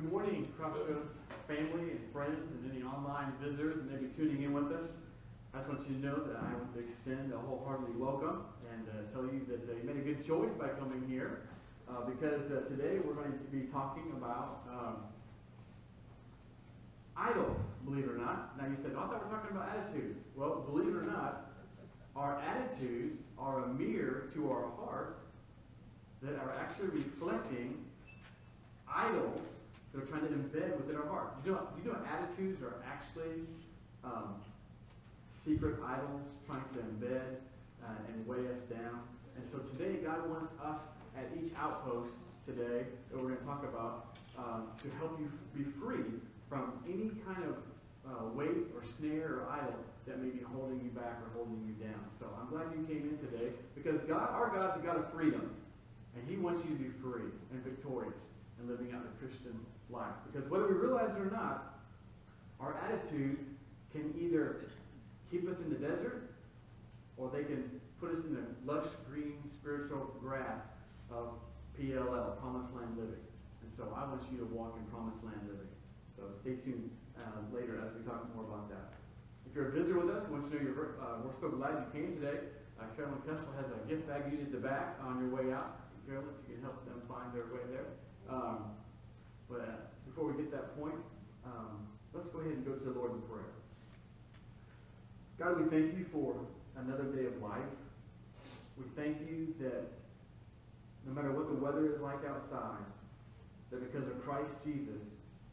Good morning, Crossroads family and friends and any online visitors that may be tuning in with us. I just want you to know that I want to extend a wholeheartedly welcome and tell you that you made a good choice by coming here because today we're going to be talking about idols, believe it or not. Now you said, oh, I thought we were talking about attitudes. Well, believe it or not, our attitudes are a mirror to our heart that are actually reflecting idols that are trying to embed within our heart. You know attitudes are actually secret idols trying to embed and weigh us down. And so today, God wants us at each outpost today that we're going to talk about to help you be free from any kind of weight or snare or idol that may be holding you back or holding you down. So I'm glad you came in today because our God's a God of freedom. And He wants you to be free and victorious and living out the Christian life. Because whether we realize it or not, our attitudes can either keep us in the desert or they can put us in the lush, green, spiritual grass of PLL, Promised Land Living. And so I want you to walk in Promised Land Living. So stay tuned later as we talk more about that. If you're a visitor with us, I want you to know we're so glad you came today. Carolyn Kessel has a gift bag usually at the back on your way out. Carolyn, you can help them find their way there. But before we get to that point, let's go ahead and go to the Lord in prayer. God, we thank you for another day of life. We thank you that no matter what the weather is like outside, that because of Christ Jesus,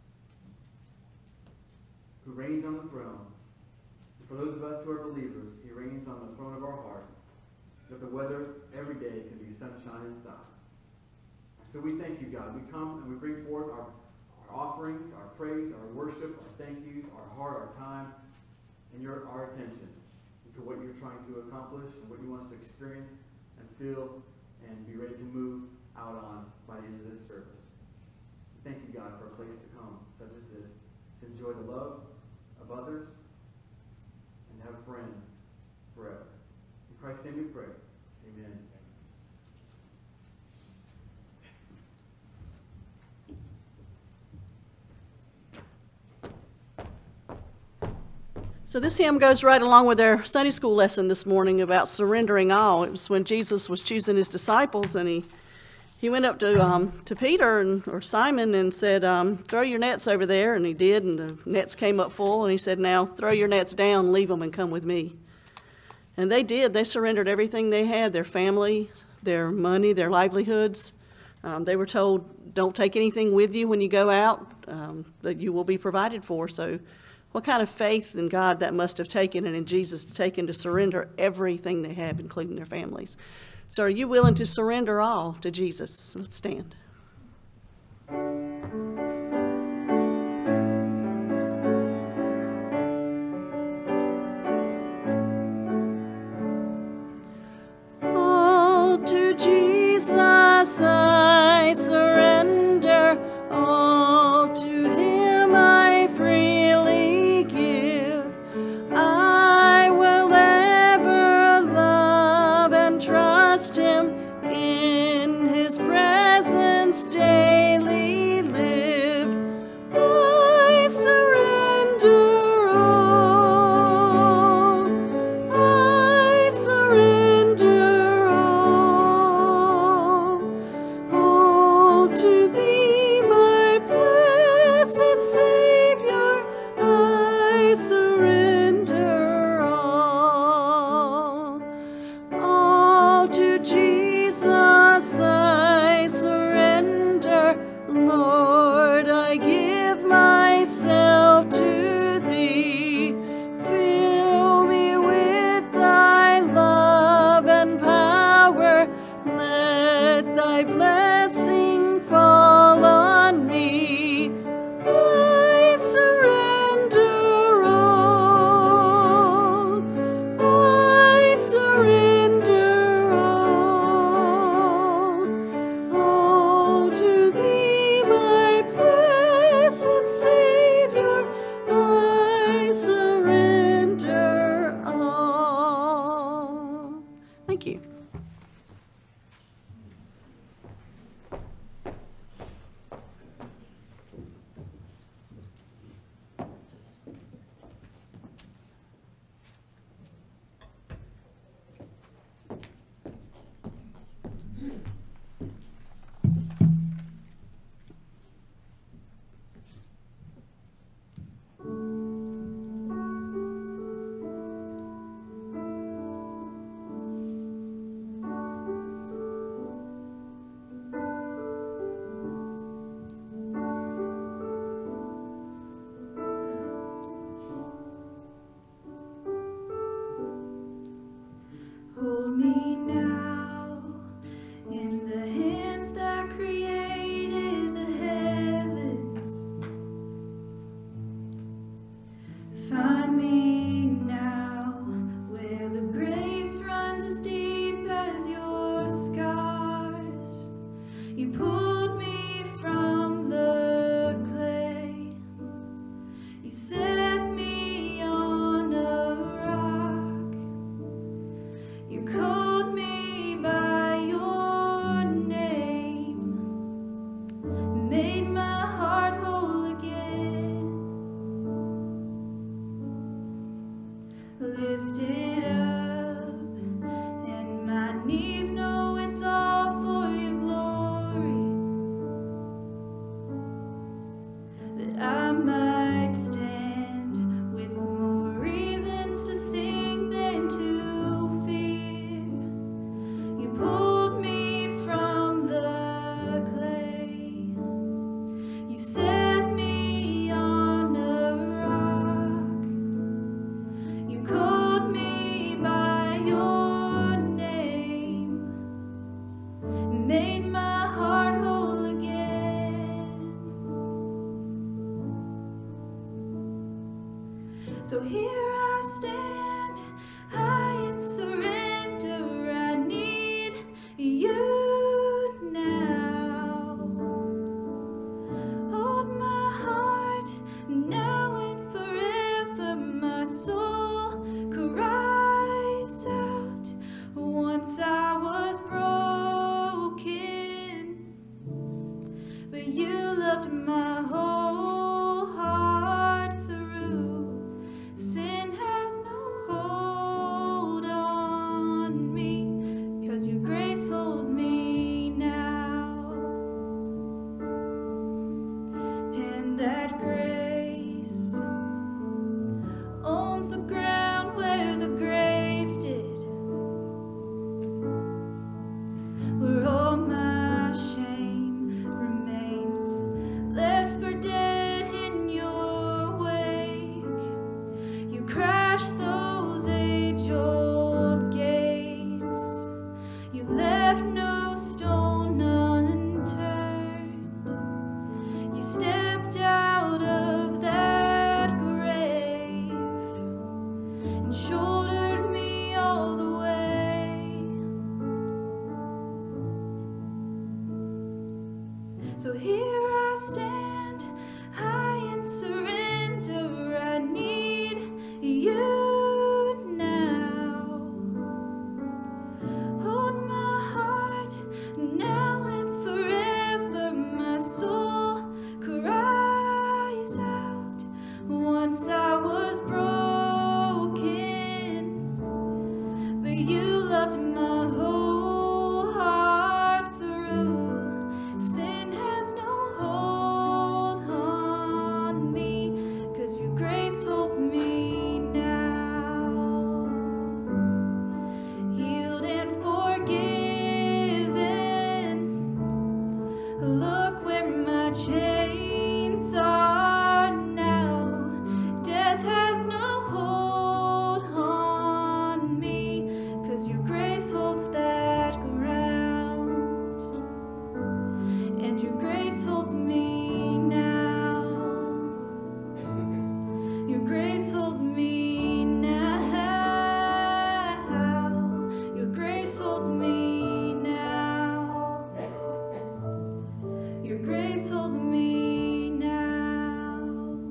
who reigns on the throne, for those of us who are believers, He reigns on the throne of our heart, that the weather every day can be sunshine inside. So we thank you, God. We come and we bring forth our offerings, our praise, our worship, our thank yous, our heart, our time, and our attention to what you're trying to accomplish and what you want us to experience and feel and be ready to move out on by the end of this service. Thank you, God, for a place to come such as this, to enjoy the love of others and have friends forever. In Christ's name we pray. Amen. So this hymn goes right along with our Sunday school lesson this morning about surrendering all. It was when Jesus was choosing His disciples, and he went up to Peter or Simon and said, throw your nets over there, and he did, and the nets came up full, and he said, now throw your nets down, leave them, and come with me. And they did. They surrendered everything they had, their family, their money, their livelihoods. They were told, don't take anything with you when you go out, that you will be provided for. So what kind of faith in God that must have taken and in Jesus to surrender everything they have, including their families. So are you willing to surrender all to Jesus? Let's stand. All to Jesus I surrender, all to Him I freely give. I will ever love and trust Him, in His presence So here I stand, I in surrender, I need you now. Hold my heart now and forever, my soul cries out. Once I was broken, but you loved my whole heart through. Sin has no hold on me, 'cause your grace holds me now. And that grace owns the ground where the grave did, where all my shame remains, left for dead in your wake. You crashed those age-old gates, you left no stone unturned. You stepped out of that grave and shouldered me all the way. So here I stand, I in surrender, I need you now. Hold my heart now and forever, my soul cries out. Once I was broken, but you loved my whole heart through. Sin has no hold on me, 'cause your grace holds me now. Healed and forgiven, look where my chains are now. Death has no hold on me, 'cause your grace holds that ground. And your grace holds me now. Your grace holds me now. Your grace holds me now. Your grace holds me now.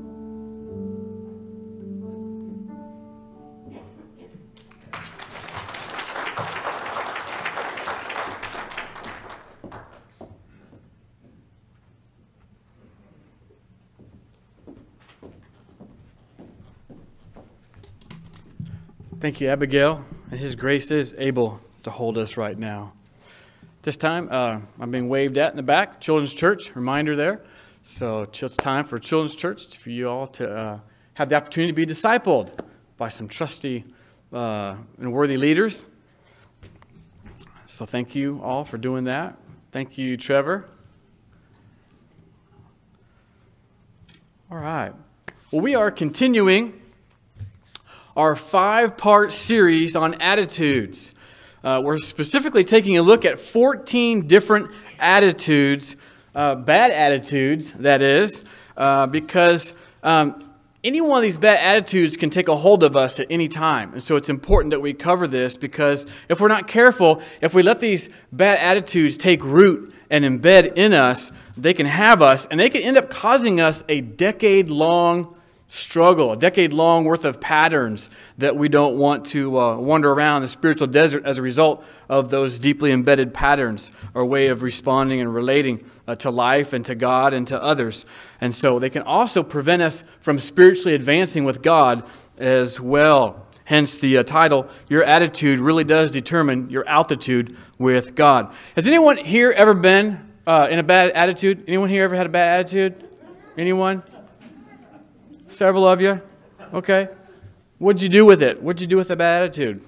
Thank you, Abigail. And His grace is able to hold us right now. This time, I'm being waved at in the back. Children's Church, reminder there. So it's time for Children's Church for you all to have the opportunity to be discipled by some trusty and worthy leaders. So thank you all for doing that. Thank you, Trevor. All right. Well, we are continuing our 5-part series on attitudes. We're specifically taking a look at 14 different attitudes, bad attitudes, that is, because any one of these bad attitudes can take a hold of us at any time. And so it's important that we cover this, because if we're not careful, if we let these bad attitudes take root and embed in us, they can have us, and they can end up causing us a decade-long struggle, a decade-long worth of patterns that we don't want to wander around the spiritual desert as a result of those deeply embedded patterns or way of responding and relating to life and to God and to others. And so they can also prevent us from spiritually advancing with God as well. Hence the title, Your Attitude Really Does Determine Your Altitude with God. Has anyone here ever been in a bad attitude? Anyone here ever had a bad attitude? Anyone? Several of you? Okay. What'd you do with it? What'd you do with a bad attitude?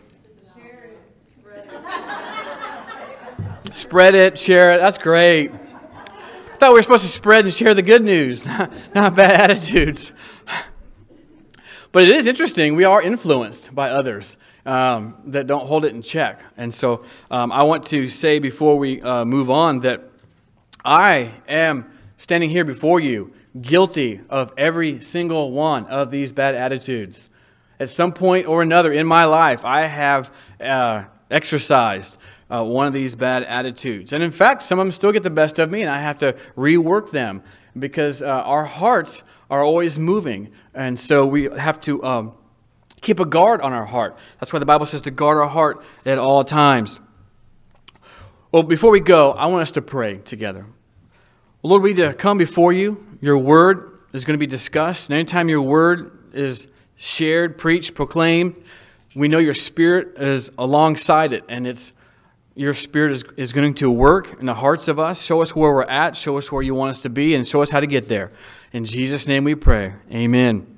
Spread it, share it. That's great. I thought we were supposed to spread and share the good news, not bad attitudes. But it is interesting. We are influenced by others that don't hold it in check. And so I want to say before we move on that I am standing here before you guilty of every single one of these bad attitudes. At some point or another in my life, I have exercised one of these bad attitudes. And in fact, some of them still get the best of me, and I have to rework them because our hearts are always moving. And so we have to keep a guard on our heart. That's why the Bible says to guard our heart at all times. Well, before we go, I want us to pray together. Lord, we need to come before you. Your word is going to be discussed. And anytime your word is shared, preached, proclaimed, we know your Spirit is alongside it. And your Spirit is going to work in the hearts of us. Show us where we're at. Show us where you want us to be. And show us how to get there. In Jesus' name we pray. Amen.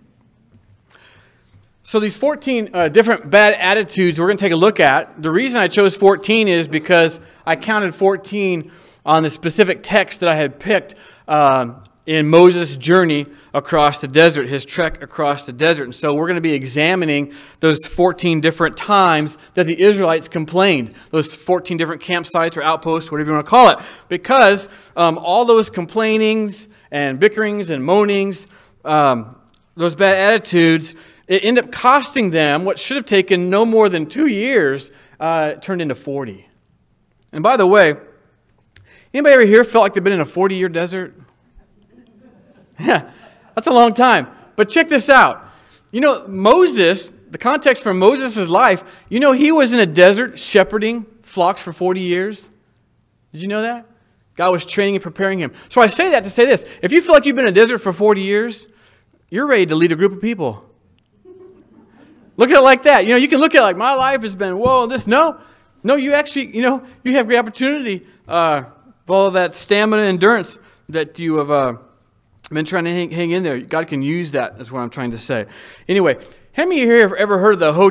So these 14 different bad attitudes we're going to take a look at. The reason I chose 14 is because I counted 14 on the specific text that I had picked in Moses' journey across the desert, his trek across the desert. And so we're going to be examining those 14 different times that the Israelites complained, those 14 different campsites or outposts, whatever you want to call it, because all those complainings and bickerings and moanings, those bad attitudes, it ended up costing them what should have taken no more than 2 years, turned into 40. And by the way, anybody ever here felt like they've been in a 40-year desert? Yeah, that's a long time. But check this out. You know, Moses, the context for Moses' life, you know he was in a desert shepherding flocks for 40 years? Did you know that? God was training and preparing him. So I say that to say this. If you feel like you've been in a desert for 40 years, you're ready to lead a group of people. Look at it like that. You know, you can look at it like, my life has been, whoa, this. No, you actually, you know, you have great opportunity with all of that stamina and endurance that you have been trying to hang in there. God can use that, is what I'm trying to say. Anyway, how many of you here have ever heard of the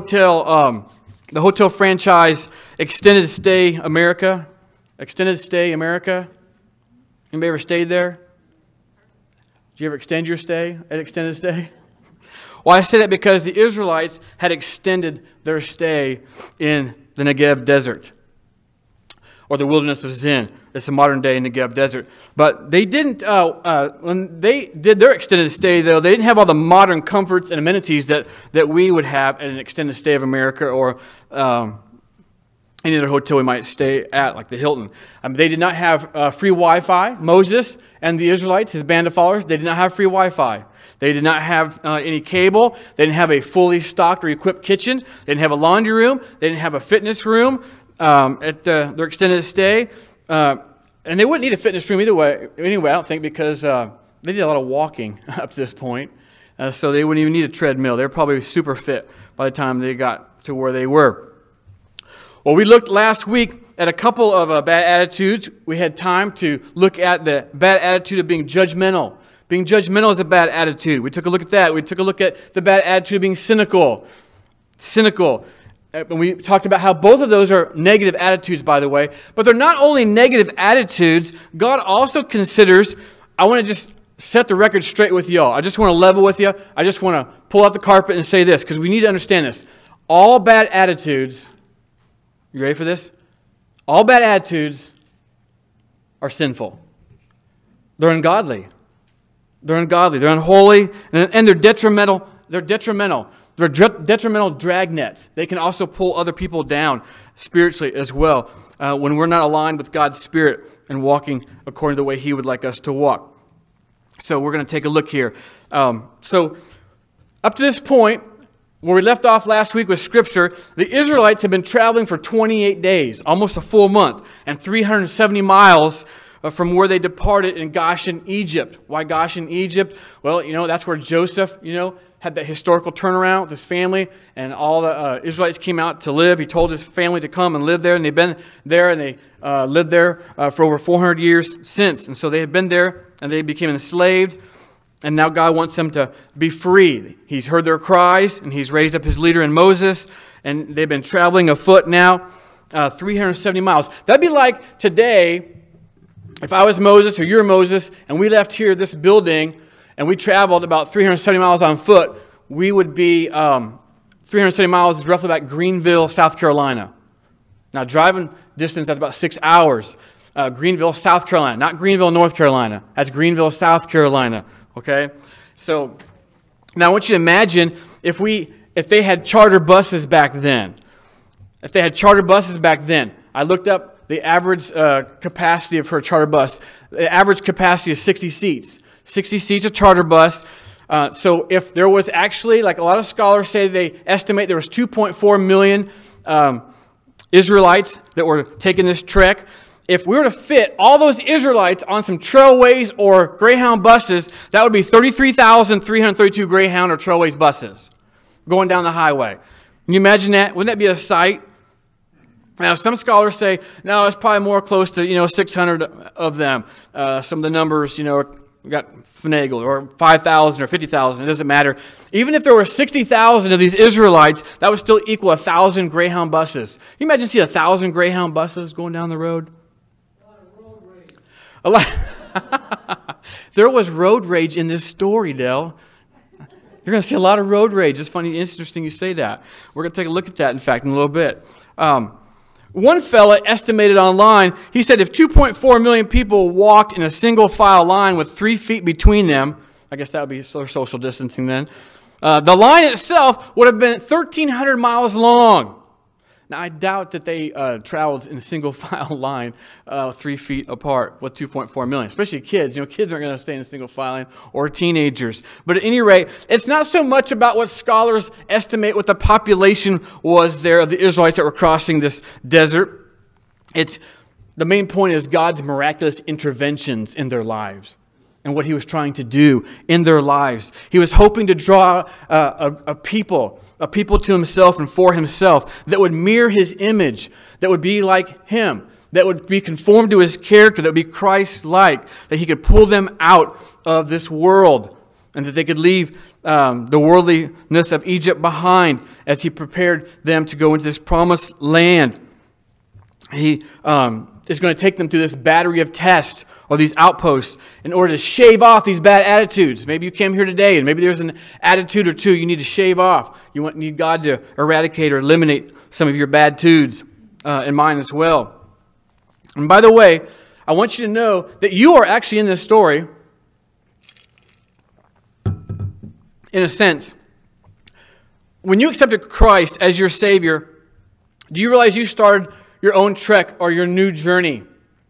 hotel franchise Extended Stay America? Extended Stay America? Anybody ever stayed there? Did you ever extend your stay at Extended Stay? Well, I say that because the Israelites had extended their stay in the Negev desert, or the wilderness of Zin. It's a modern-day Negev desert. But they didn't, when they did their extended stay, though, they didn't have all the modern comforts and amenities that we would have at an extended stay of America or any other hotel we might stay at, like the Hilton. They did not have free Wi-Fi. Moses and the Israelites, his band of followers, they did not have free Wi-Fi. They did not have any cable. They didn't have a fully stocked or equipped kitchen. They didn't have a laundry room. They didn't have a fitness room at their extended stay. And they wouldn't need a fitness room anyway, I don't think, because they did a lot of walking up to this point. So they wouldn't even need a treadmill. They were probably super fit by the time they got to where they were. Well, we looked last week at a couple of bad attitudes. We had time to look at the bad attitude of being judgmental. Being judgmental is a bad attitude. We took a look at that. We took a look at the bad attitude of being cynical. And we talked about how both of those are negative attitudes, by the way. But they're not only negative attitudes. God also considers, I want to just set the record straight with y'all. I just want to level with you. I just want to pull out the carpet and say this, because we need to understand this. All bad attitudes, you ready for this? All bad attitudes are sinful. They're ungodly. They're ungodly. They're unholy, and they're detrimental. They're detrimental. They're detrimental drag nets. They can also pull other people down spiritually as well when we're not aligned with God's Spirit and walking according to the way He would like us to walk. So we're going to take a look here. So up to this point, where we left off last week with Scripture, the Israelites had been traveling for 28 days, almost a full month, and 370 miles from where they departed in Goshen, Egypt. Why Goshen, Egypt? Well, you know, that's where Joseph, had that historical turnaround with his family, and all the Israelites came out to live. He told his family to come and live there, and they've been there, and they lived there for over 400 years since. And so they had been there, and they became enslaved, and now God wants them to be free. He's heard their cries, and He's raised up His leader in Moses, and they've been traveling afoot now 370 miles. That'd be like today, if I was Moses or you're Moses, and we left here, this building, and we traveled about 370 miles on foot, we would be, 370 miles is roughly about Greenville, South Carolina. Now, driving distance, that's about 6 hours. Greenville, South Carolina, not Greenville, North Carolina. That's Greenville, South Carolina. Okay? So now I want you to imagine if they had charter buses back then. If they had charter buses back then, I looked up the average capacity for a charter bus. The average capacity is 60 seats. 60 seats a charter bus. So if there was actually, like a lot of scholars say, they estimate there was 2.4 million Israelites that were taking this trek. If we were to fit all those Israelites on some Trailways or Greyhound buses, that would be 33,332 Greyhound or Trailways buses going down the highway. Can you imagine that? Wouldn't that be a sight? Now, some scholars say, no, it's probably more close to, 600 of them. Some of the numbers, got finagled, or 5,000 or 50,000. It doesn't matter. Even if there were 60,000 of these Israelites, that would still equal 1,000 Greyhound buses. Can you imagine see 1,000 Greyhound buses going down the road? A lot. There was road rage in this story, Dell. You're going to see a lot of road rage. It's funny, interesting you say that. We're going to take a look at that, in fact, in a little bit. One fella estimated online, he said if 2.4 million people walked in a single file line with 3 feet between them, I guess that would be social distancing then, the line itself would have been 1,300 miles long. Now, I doubt that they traveled in a single file line 3 feet apart with 2.4 million, especially kids. Kids aren't going to stay in a single file line, or teenagers. But at any rate, it's not so much about what scholars estimate what the population was there of the Israelites that were crossing this desert. The main point is God's miraculous interventions in their lives and what he was trying to do in their lives. He was hoping to draw a people to himself and for himself that would mirror his image, that would be like him, that would be conformed to his character, that would be Christ-like, that he could pull them out of this world, and that they could leave the worldliness of Egypt behind as he prepared them to go into this promised land. He is going to take them through this battery of tests or these outposts in order to shave off these bad attitudes. Maybe you came here today and maybe there's an attitude or two you need to shave off. You need God to eradicate or eliminate some of your bad attitudes in mine as well. And by the way, I want you to know that you are actually in this story in a sense. When you accepted Christ as your Savior, do you realize you started your own trek or your new journey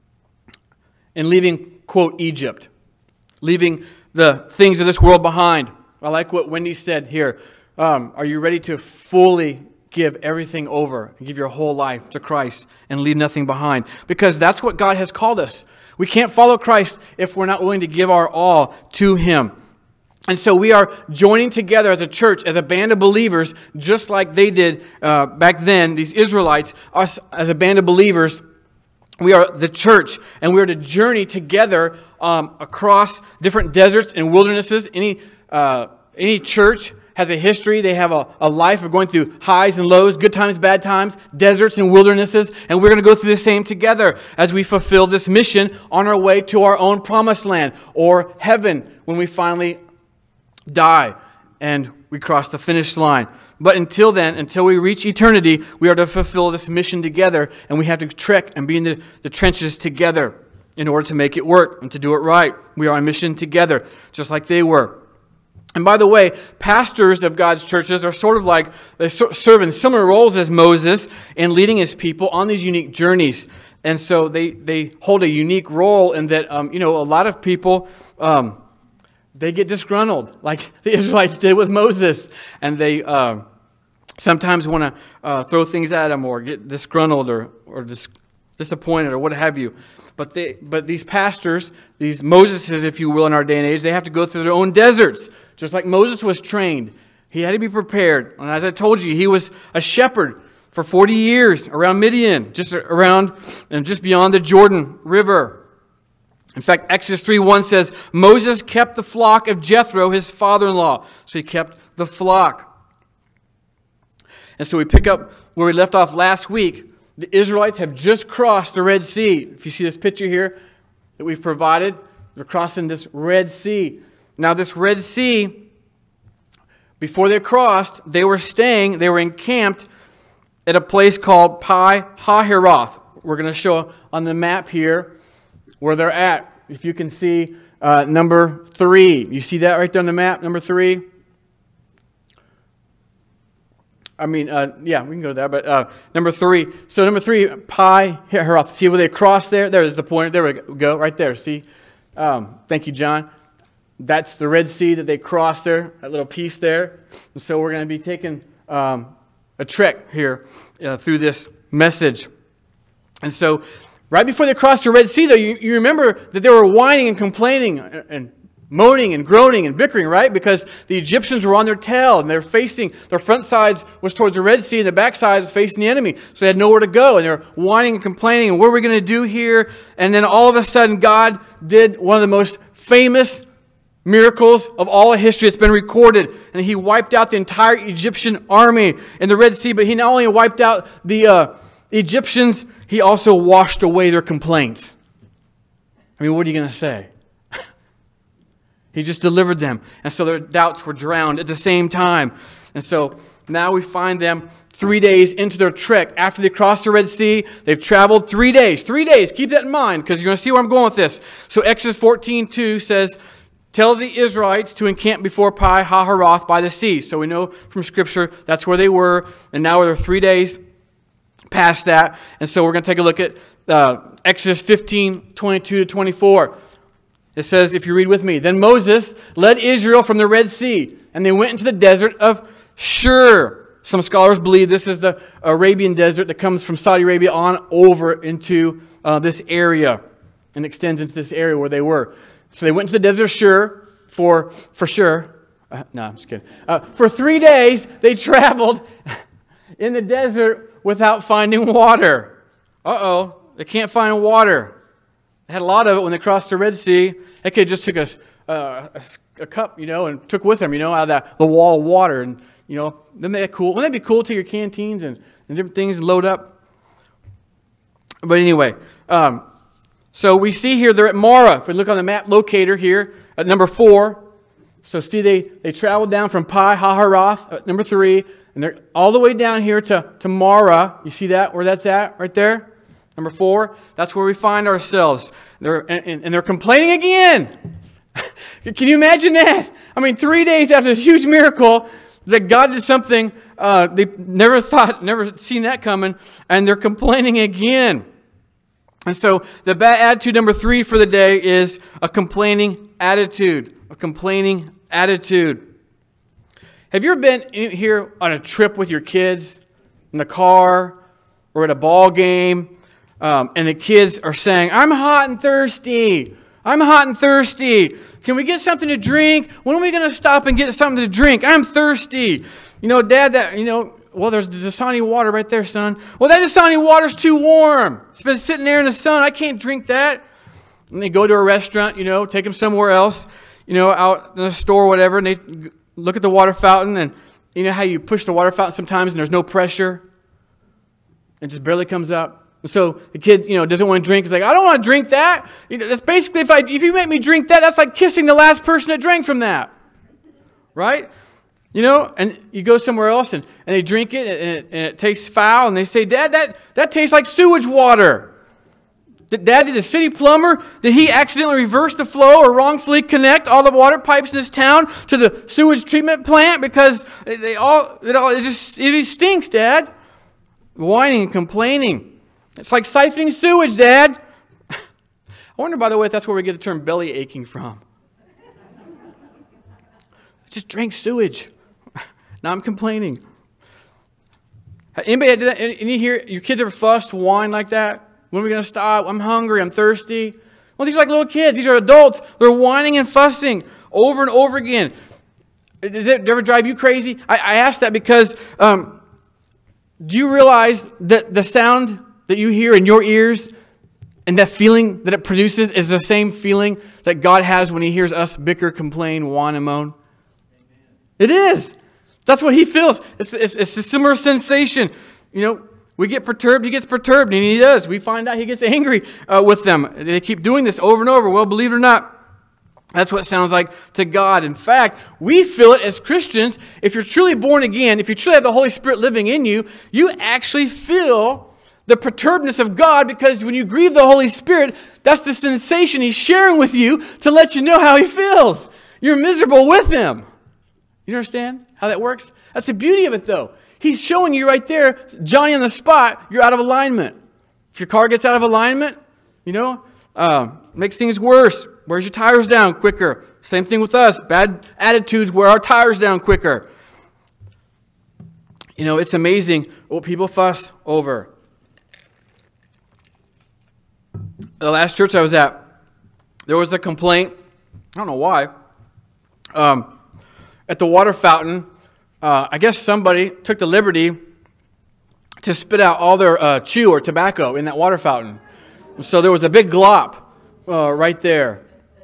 in leaving, quote, Egypt, leaving the things of this world behind? I like what Wendy said here. Are you ready to fully give everything over and give your whole life to Christ and leave nothing behind? Because that's what God has called us. We can't follow Christ if we're not willing to give our all to Him. And so we are joining together as a church, as a band of believers, just like they did back then, these Israelites, us as a band of believers. We are the church, and we are to journey together across different deserts and wildernesses. Any church has a history. They have a life of going through highs and lows, good times, bad times, deserts and wildernesses, and we're going to go through the same together as we fulfill this mission on our way to our own promised land, or heaven, when we finally die and we cross the finish line. But until then, until we reach eternity, we are to fulfill this mission together, and we have to trek and be in the trenches together in order to make it work and to do it right. We are on mission together, just like they were. And by the way, pastors of God's churches are sort of like, they serve in similar roles as Moses in leading his people on these unique journeys. And so they hold a unique role in that, a lot of people, they get disgruntled, like the Israelites did with Moses. And they sometimes want to throw things at him or get disgruntled or disappointed or what have you. But these pastors, these Moseses, if you will, in our day and age, they have to go through their own deserts. Just like Moses was trained. He had to be prepared. And as I told you, he was a shepherd for 40 years around Midian, just around and just beyond the Jordan River. In fact, Exodus 3:1 says, Moses kept the flock of Jethro, his father-in-law. So he kept the flock. And so we pick up where we left off last week. The Israelites have just crossed the Red Sea. If you see this picture here that we've provided, they're crossing this Red Sea. Now this Red Sea, before they crossed, they were encamped at a place called Pi Hahiroth. We're going to show on the map here where they're at. If you can see Number 3. You see that right there on the map? Number 3. Yeah, we can go there. But number 3. So number 3, Pi Hahiroth. See where they cross there? There's the point. There we go. Right there. See? Thank you, John. That's the Red Sea that they crossed there. That little piece there. And so we're going to be taking a trek here through this message. And so right before they crossed the Red Sea, though, you remember that they were whining and complaining and moaning and groaning and bickering, right? Because the Egyptians were on their tail, and they're facing, their front sides was towards the Red Sea, and the back sides was facing the enemy. So they had nowhere to go, and they're whining and complaining, what are we going to do here? And then all of a sudden, God did one of the most famous miracles of all of history. It's been recorded, and He wiped out the entire Egyptian army in the Red Sea, but He not only wiped out the Egyptians, He also washed away their complaints. I mean, what are you going to say? He just delivered them. And so their doubts were drowned at the same time. And so now we find them 3 days into their trek. After they crossed the Red Sea, they've traveled 3 days. 3 days. Keep that in mind because you're going to see where I'm going with this. So Exodus 14:2 says, tell the Israelites to encamp before Pi Hahiroth by the sea. So we know from Scripture that's where they were. And now they're 3 days past that. And so we're going to take a look at Exodus 15:22-24. It says, if you read with me, then Moses led Israel from the Red Sea, and they went into the desert of Shur. Some scholars believe this is the Arabian desert that comes from Saudi Arabia on over into this area and extends into this area where they were. So they went to the desert of Shur for sure. No, I'm just kidding. For 3 days, they traveled in the desert without finding water. They can't find water. They had a lot of it when they crossed the Red Sea. They could have just took a cup, and took with them, out of the wall of water. And, then they're cool. Wouldn't that be cool to take your canteens and different things and load up? But anyway, so we see here they're at Marah. If we look on the map locator here at number 4. So see they traveled down from Pi Hahiroth at number 3. And they're all the way down here to Marah. You see that, where that's at, right there? Number 4, that's where we find ourselves. They're complaining again. Can you imagine that? 3 days after this huge miracle, that God did something they never seen that coming, and they're complaining again. And so the bad attitude number 3 for the day is a complaining attitude. A complaining attitude. Have you ever been here on a trip with your kids in the car or at a ball game? And the kids are saying, I'm hot and thirsty. I'm hot and thirsty. Can we get something to drink? When are we going to stop and get something to drink? I'm thirsty. Dad, well, there's the Dasani water right there, son. Well, that Dasani water's too warm. It's been sitting there in the sun. I can't drink that. And they go to a restaurant, take them somewhere else, out in the store or whatever, and they look at the water fountain, and you know how you push the water fountain sometimes and there's no pressure? It just barely comes up. So the kid, doesn't want to drink. He's like, I don't want to drink that. That's basically, if you make me drink that, that's like kissing the last person that drank from that. Right? And you go somewhere else and they drink it and it tastes foul. And they say, Dad, that tastes like sewage water. Dad, did the city plumber, did he accidentally reverse the flow or wrongfully connect all the water pipes in this town to the sewage treatment plant? Because it stinks, Dad. Whining and complaining. It's like siphoning sewage, Dad. I wonder, by the way, if that's where we get the term belly aching from. I just drank sewage. Now I'm complaining. Anybody did that? Any here? Your kids ever fussed, whine like that? When are we going to stop? I'm hungry. I'm thirsty. Well, these are like little kids. These are adults. They're whining and fussing over and over again. Does it ever drive you crazy? I ask that because do you realize that the sound that you hear in your ears and that feeling that it produces is the same feeling that God has when He hears us bicker, complain, whine, and moan? Amen. It is. That's what He feels. It's a similar sensation. We get perturbed, He gets perturbed, and He does. We find out He gets angry with them. They keep doing this over and over. Well, believe it or not, that's what it sounds like to God. In fact, we feel it as Christians. If you're truly born again, if you truly have the Holy Spirit living in you, you actually feel the perturbedness of God, because when you grieve the Holy Spirit, that's the sensation He's sharing with you to let you know how He feels. You're miserable with Him. You understand how that works? That's the beauty of it, though. He's showing you right there, Johnny on the spot, you're out of alignment. If your car gets out of alignment, makes things worse. Wears your tires down quicker. Same thing with us. Bad attitudes wear our tires down quicker. It's amazing what people fuss over. The last church I was at, there was a complaint. I don't know why. At the water fountain, I guess somebody took the liberty to spit out all their chew or tobacco in that water fountain. So there was a big glop right there.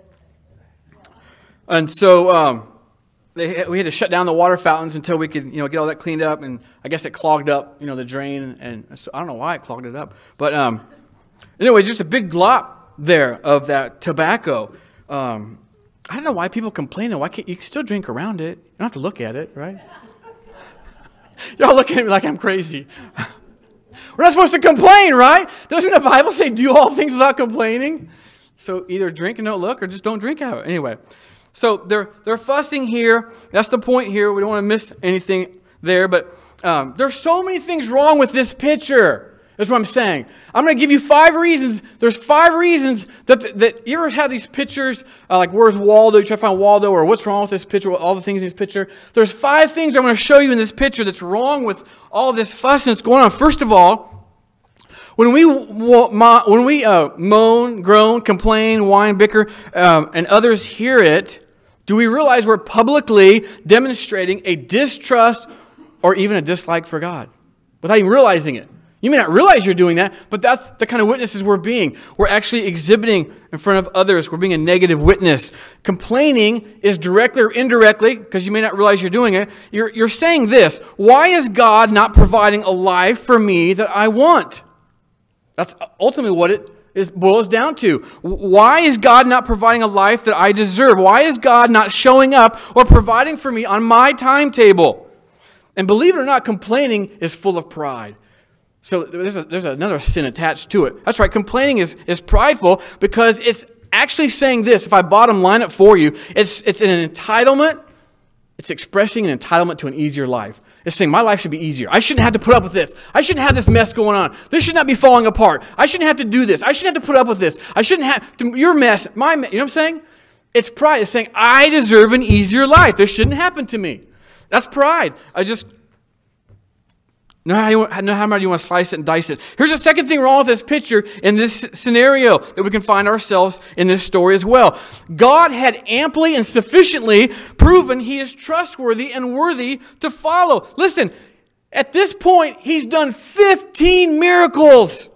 And so we had to shut down the water fountains until we could, get all that cleaned up. And I guess it clogged up, the drain. And so I don't know why it clogged it up. But anyways, just a big glop there of that tobacco. I don't know why people complain. Why can't you can still drink around it? You don't have to look at it, right? Y'all looking at me like I'm crazy. We're not supposed to complain, right? Doesn't the Bible say do all things without complaining? So either drink and don't look, or just don't drink out of it. Anyway, so they're fussing here. That's the point here. We don't want to miss anything there. But there's so many things wrong with this picture. That's what I'm saying. I'm going to give you 5 reasons. There's 5 reasons that you ever have these pictures, like where's Waldo? You try to find Waldo, or what's wrong with this picture, all the things in this picture. There's 5 things I'm going to show you in this picture that's wrong with all this fuss that's going on. First of all, when we moan, groan, complain, whine, bicker, and others hear it, do we realize we're publicly demonstrating a distrust or even a dislike for God without even realizing it? You may not realize you're doing that, but that's the kind of witnesses we're being. We're actually exhibiting in front of others. We're being a negative witness. Complaining is directly or indirectly, because you may not realize you're doing it, you're saying this: why is God not providing a life for me that I want? That's ultimately what it boils down to. Why is God not providing a life that I deserve? Why is God not showing up or providing for me on my timetable? And believe it or not, complaining is full of pride. So there's another sin attached to it. That's right, complaining is prideful, because it's actually saying this. If I bottom line it for you, it's an entitlement. It's expressing an entitlement to an easier life. It's saying my life should be easier. I shouldn't have to put up with this. I shouldn't have this mess going on. This should not be falling apart. I shouldn't have to do this. I shouldn't have to put up with this. I shouldn't have to, your mess, my mess. You know what I'm saying? It's pride. It's saying I deserve an easier life. This shouldn't happen to me. That's pride. Know how much you want to slice it and dice it. Here's the second thing wrong with this picture in this scenario that we can find ourselves in this story as well. God had amply and sufficiently proven He is trustworthy and worthy to follow. Listen, at this point, He's done 15 miracles.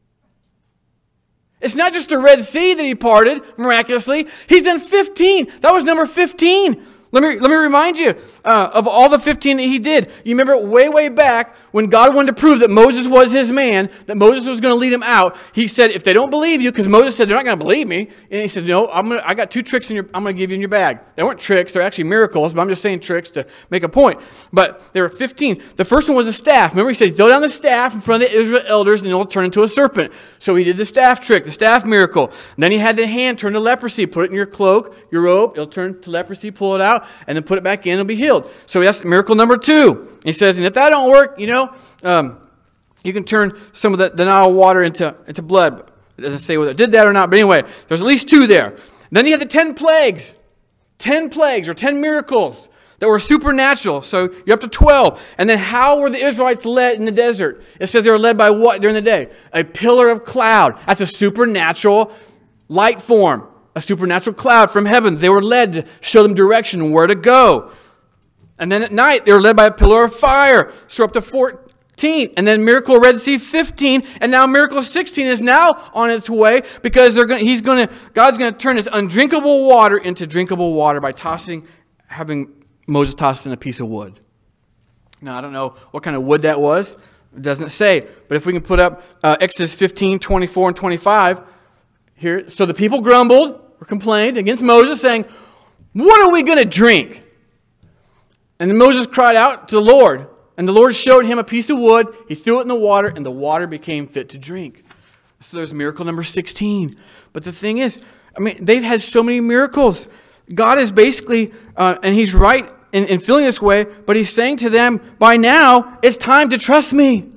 It's not just the Red Sea that He parted miraculously. He's done 15. That was number 15. Let me remind you of all the 15 that He did. You remember way back when God wanted to prove that Moses was His man, that Moses was going to lead him out. He said, if they don't believe you, because Moses said they're not going to believe me, and He said, no, I got 2 tricks I'm going to give you in your bag. They weren't tricks; they're actually miracles. But I'm just saying tricks to make a point. But there were 15. The first one was a staff. Remember, He said, throw down the staff in front of the Israel elders, and it'll turn into a serpent. So He did the staff trick, the staff miracle. And then He had the hand turn to leprosy. Put it in your cloak, your robe. It'll turn to leprosy. Pull it out, and then put it back in, it'll be healed. So that's miracle number 2. He says, and if that don't work, you can turn some of the Nile water into blood. It doesn't say whether it did that or not, but anyway, there's at least 2 there. Then you had the 10 plagues. 10 plagues or 10 miracles that were supernatural. So you're up to 12. And then how were the Israelites led in the desert? It says they were led by what during the day? A pillar of cloud. That's a supernatural light form. A supernatural cloud from heaven. They were led to show them direction and where to go. And then at night, they were led by a pillar of fire. So up to 14. And then miracle Red Sea 15. And now miracle 16 is now on its way, because God's going to turn this undrinkable water into drinkable water by having Moses toss in a piece of wood. Now, I don't know what kind of wood that was. It doesn't say. But if we can put up Exodus 15, 24, and 25 here. So the people grumbled or complained against Moses, saying, what are we going to drink? And then Moses cried out to the Lord. And the Lord showed him a piece of wood. He threw it in the water, and the water became fit to drink. So there's miracle number 16. But the thing is, they've had so many miracles. God is basically, and he's right in feeling this way, but he's saying to them, by now, it's time to trust me.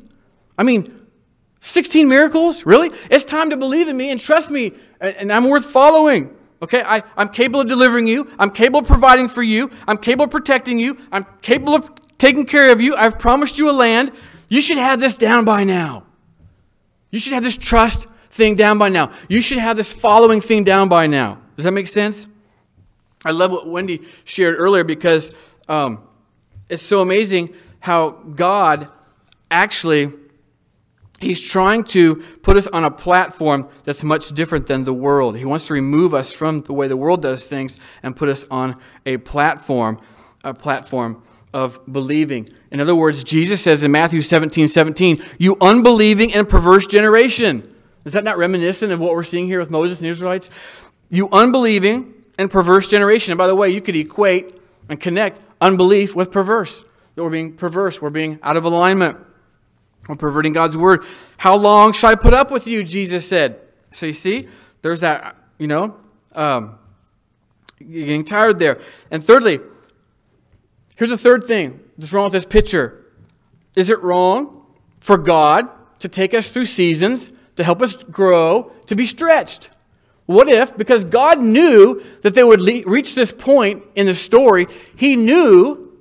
16 miracles? Really? It's time to believe in me and trust me, and I'm worth following. Okay, I'm capable of delivering you. I'm capable of providing for you. I'm capable of protecting you. I'm capable of taking care of you. I've promised you a land. You should have this down by now. You should have this trust thing down by now. You should have this following thing down by now. Does that make sense? I love what Wendy shared earlier because it's so amazing how God actually, he's trying to put us on a platform that's much different than the world. He wants to remove us from the way the world does things and put us on a platform of believing. In other words, Jesus says in Matthew 17:17, you unbelieving and perverse generation. Is that not reminiscent of what we're seeing here with Moses and the Israelites? You unbelieving and perverse generation. And by the way, you could equate and connect unbelief with perverse. That we're being perverse. We're being out of alignment. We're perverting God's word. How long shall I put up with you, Jesus said. So you see, there's that, you're getting tired there. And thirdly, here's the third thing that's wrong with this picture. Is it wrong for God to take us through seasons to help us grow, to be stretched? What if, because God knew that they would reach this point in the story, he knew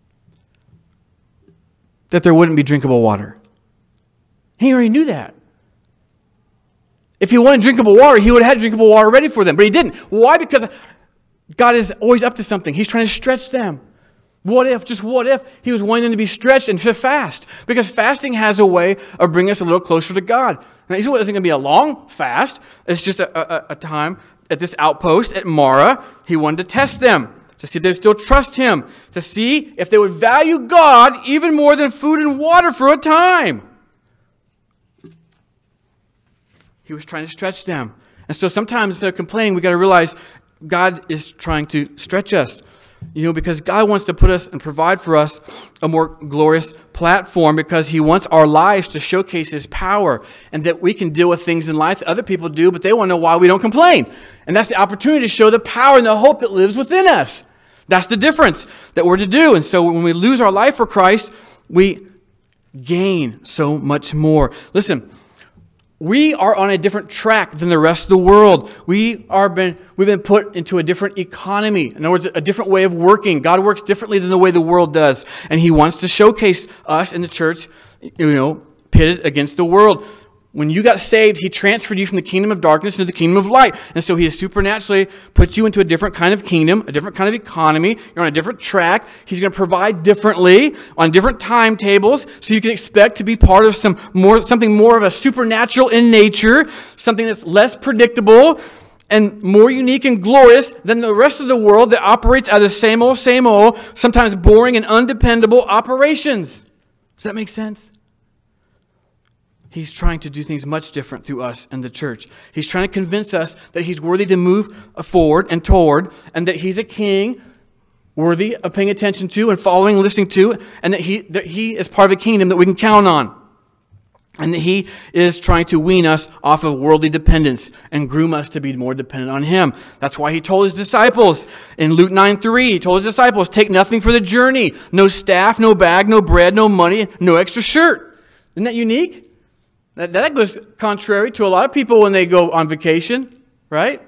that there wouldn't be drinkable water. He already knew that. If he wanted drinkable water, he would have had drinkable water ready for them, but he didn't. Why? Because God is always up to something. He's trying to stretch them. What if, just what if, he was wanting them to be stretched and to fast? Because fasting has a way of bringing us a little closer to God. Now, it isn't going to be a long fast. It's just a time at this outpost at Marah. He wanted to test them, to see if they would still trust him, to see if they would value God even more than food and water for a time. He was trying to stretch them. And so sometimes instead of complaining, we've got to realize God is trying to stretch us. Because God wants to put us and provide for us a more glorious platform because he wants our lives to showcase his power and that we can deal with things in life that other people do, but they want to know why we don't complain. And that's the opportunity to show the power and the hope that lives within us. That's the difference that we're to do. And so when we lose our life for Christ, we gain so much more. Listen, we are on a different track than the rest of the world. We've been put into a different economy. In other words, a different way of working. God works differently than the way the world does. And he wants to showcase us in the church, pitted against the world. When you got saved, he transferred you from the kingdom of darkness into the kingdom of light. And so he has supernaturally put you into a different kind of kingdom, a different kind of economy. You're on a different track. He's going to provide differently on different timetables. So you can expect to be part of something more of a supernatural in nature, something that's less predictable and more unique and glorious than the rest of the world that operates out of the same old, sometimes boring and undependable operations. Does that make sense? He's trying to do things much different through us and the church. He's trying to convince us that he's worthy to move forward and toward, and that he's a king worthy of paying attention to and following and listening to, and that he is part of a kingdom that we can count on. And that he is trying to wean us off of worldly dependence and groom us to be more dependent on him. That's why he told his disciples in Luke 9:3, he told his disciples, take nothing for the journey. No staff, no bag, no bread, no money, no extra shirt. Isn't that unique? That goes contrary to a lot of people when they go on vacation, right?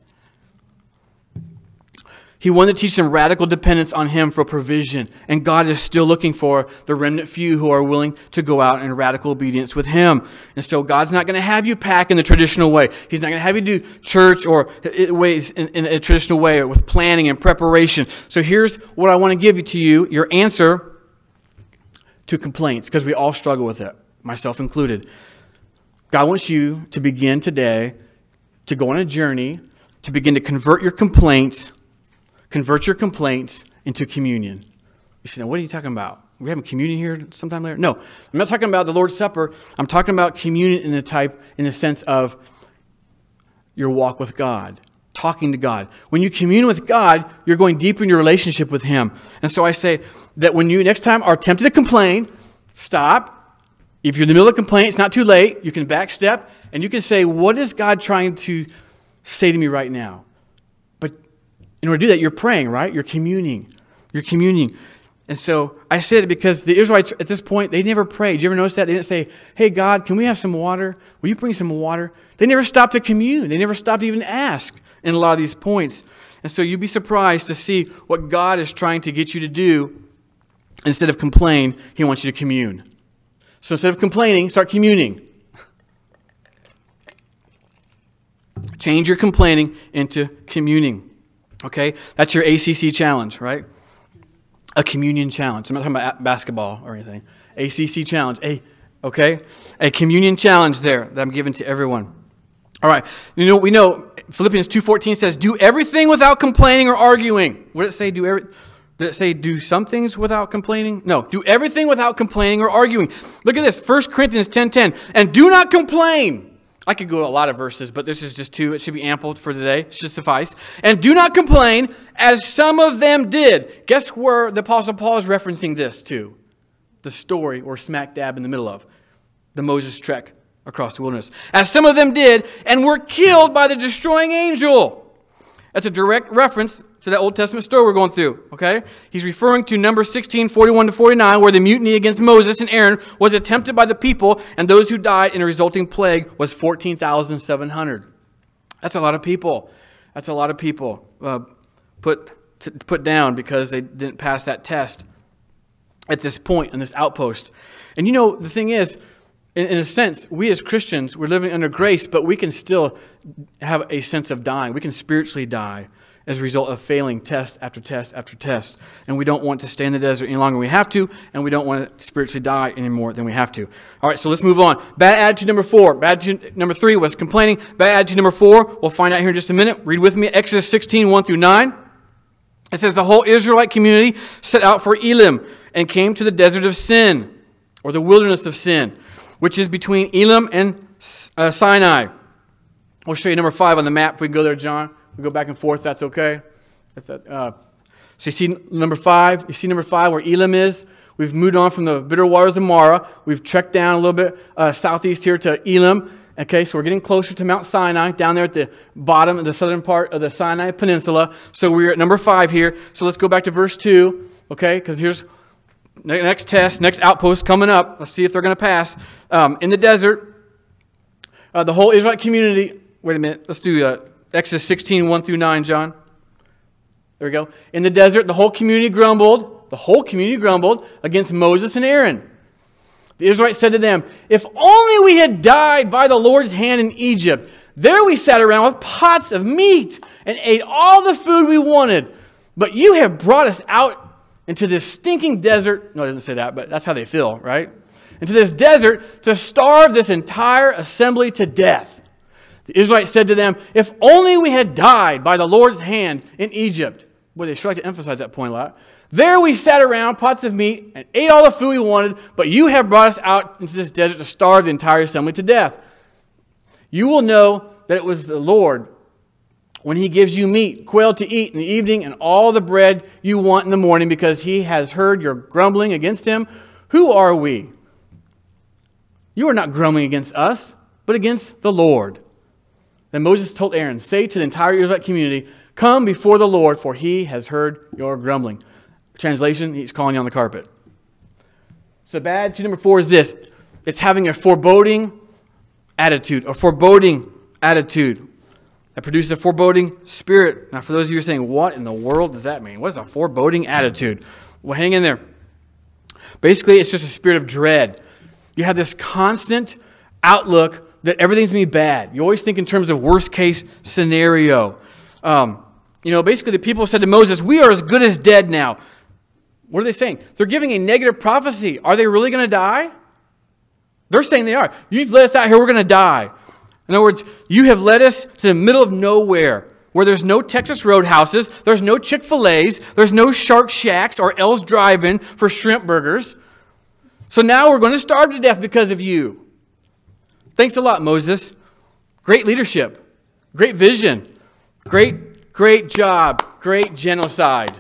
He wanted to teach them radical dependence on him for provision. And God is still looking for the remnant few who are willing to go out in radical obedience with him. And so God's not going to have you pack in the traditional way. He's not going to have you do church or ways in a traditional way or with planning and preparation. So here's what I want to give to you, your answer to complaints, because we all struggle with it, myself included. God wants you to begin today to go on a journey to begin to convert your complaints into communion. You say, now what are you talking about? Are we having communion here sometime later? No, I'm not talking about the Lord's Supper. I'm talking about communion in the sense of your walk with God. talking to God. When you commune with God, you're going deeper in your relationship with Him. And so I say that when you next time are tempted to complain, stop. If you're in the middle of a complaint, it's not too late. You can backstep and you can say, what is God trying to say to me right now? But in order to do that, you're praying, right? You're communing. You're communing. And so I say it because the Israelites at this point, they never prayed. Did you ever notice that? They didn't say, hey, God, can we have some water? Will you bring some water? They never stopped to commune. They never stopped to even ask in a lot of these points. And so you'd be surprised to see what God is trying to get you to do. Instead of complain, He wants you to commune. So instead of complaining, start communing. Change your complaining into communing. Okay? That's your ACC challenge, right? A communion challenge. I'm not talking about basketball or anything. ACC challenge. Okay? A communion challenge there that I'm giving to everyone. All right. We know Philippians 2:14 says, do everything without complaining or arguing. What did it say? Did it say do some things without complaining? No. Do everything without complaining or arguing. Look at this. 1 Corinthians 10:10. And do not complain. I could go a lot of verses, but this is just 2. It should be ample for today. It should suffice. And do not complain, as some of them did. Guess where the Apostle Paul is referencing this to? The story we're smack dab in the middle of. The Moses trek across the wilderness. As some of them did, and were killed by the destroying angel. That's a direct reference to that Old Testament story we're going through, okay? He's referring to Numbers 16:41-49, where the mutiny against Moses and Aaron was attempted by the people, and those who died in a resulting plague was 14,700. That's a lot of people. That's a lot of people put down because they didn't pass that test at this point in this outpost. And you know, the thing is, in a sense, we as Christians, we're living under grace, but we can still have a sense of dying. We can spiritually die as a result of failing test after test after test. And we don't want to stay in the desert any longer than we have to, and we don't want to spiritually die any more than we have to. All right, so let's move on. Bad attitude number 4. Bad attitude number 3 was complaining. Bad attitude number 4, we'll find out here in just a minute. Read with me, Exodus 16:1-9. It says, the whole Israelite community set out for Elim and came to the desert of Sin, or the wilderness of Sin, which is between Elim and Sinai. We'll show you number 5 on the map. If we can go there, John. We go back and forth. That's okay. So you see number 5. You see number 5 where Elim is. We've moved on from the bitter waters of Marah. We've trekked down a little bit southeast here to Elim. Okay, so we're getting closer to Mount Sinai, down there at the bottom of the southern part of the Sinai Peninsula. So we're at number 5 here. So let's go back to verse 2. Okay, because here's next test, next outpost coming up. Let's see if they're going to pass. In the desert, the whole Israelite community. Wait a minute. Let's do Exodus 16:1-9, John. There we go. In the desert, the whole community grumbled. The whole community grumbled against Moses and Aaron. The Israelites said to them, if only we had died by the Lord's hand in Egypt. There we sat around with pots of meat and ate all the food we wanted. But you have brought us out into this stinking desert. No, it doesn't say that, but that's how they feel, right? Into this desert to starve this entire assembly to death. The Israelites said to them, if only we had died by the Lord's hand in Egypt. Boy, they sure like to emphasize that point a lot. There we sat around, pots of meat, and ate all the food we wanted, but you have brought us out into this desert to starve the entire assembly to death. You will know that it was the Lord when He gives you meat, quail to eat in the evening, and all the bread you want in the morning, because He has heard your grumbling against Him. Who are we? You are not grumbling against us, but against the Lord. Then Moses told Aaron, say to the entire Israelite community, come before the Lord, for He has heard your grumbling. Translation, He's calling you on the carpet. So bad attitude number 4 is this. It's having a foreboding attitude, a foreboding attitude that produces a foreboding spirit. Now, for those of you who are saying, what in the world does that mean? What is a foreboding attitude? Well, hang in there. Basically, it's just a spirit of dread. You have this constant outlook that everything's going to be bad. You always think in terms of worst case scenario. Basically the people said to Moses, we are as good as dead now. What are they saying? They're giving a negative prophecy. Are they really going to die? They're saying they are. You've led us out here, we're going to die. In other words, you have led us to the middle of nowhere where there's no Texas Roadhouses, there's no Chick-fil-A's, there's no Shark Shacks or L's Drive-In for shrimp burgers. So now we're going to starve to death because of you. Thanks a lot, Moses. Great leadership. Great vision. Great job. Great genocide.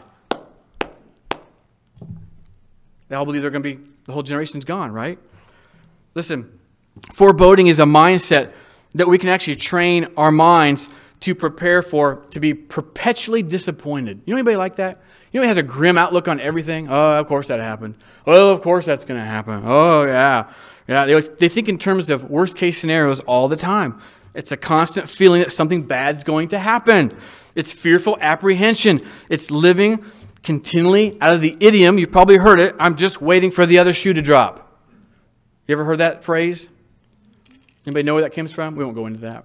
They all believe the whole generation's gone, right? Listen, foreboding is a mindset that we can actually train our minds to prepare for, to be perpetually disappointed. You know anybody like that? You know, he has a grim outlook on everything. Oh, of course that happened. Oh, of course that's going to happen. Oh, yeah. Yeah, they think in terms of worst case scenarios all the time. It's a constant feeling that something bad's going to happen. It's fearful apprehension. It's living continually out of the idiom. You've probably heard it. I'm just waiting for the other shoe to drop. You ever heard that phrase? Anybody know where that comes from? We won't go into that.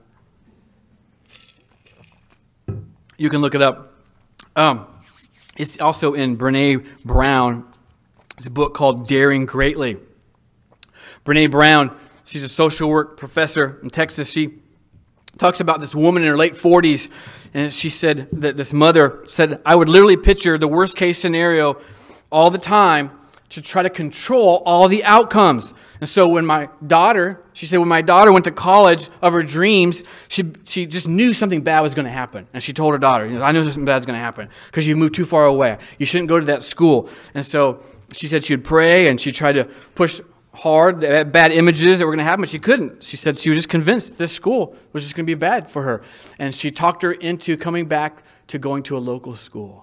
You can look it up. It's also in Brené Brown's book called Daring Greatly. Brené Brown, she's a social work professor in Texas. She talks about this woman in her late 40s, and she said that this mother said, I would literally picture the worst case scenario all the time to try to control all the outcomes. And so when my daughter went to college of her dreams, she just knew something bad was going to happen. And she told her daughter, I know something bad is going to happen because you moved too far away. You shouldn't go to that school. And so she said she would pray and she tried to push hard at bad images that were going to happen, but she couldn't. She said she was just convinced this school was just going to be bad for her. And she talked her into coming back to going to a local school.